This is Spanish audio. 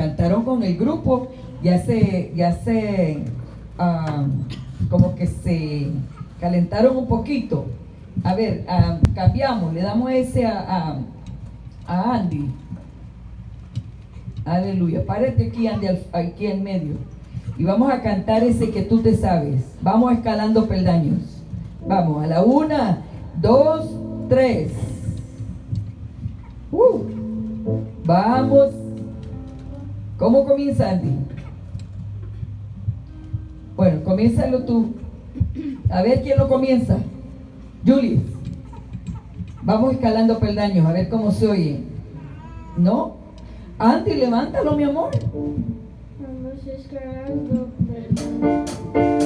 cantaron con el grupo, como que se calentaron un poquito. A ver, cambiamos, le damos ese a Andy. Aleluya, párate aquí, Andy, aquí en medio. Y vamos a cantar ese que tú te sabes. Vamos escalando peldaños. Vamos, a la 1, 2, 3. Vamos. ¿Cómo comienza, Andy? Bueno, comiénzalo tú. A ver quién lo comienza. Julie. Vamos escalando peldaños, a ver cómo se oye. ¿No? Andy, levántalo, mi amor. Vamos escalando peldaños.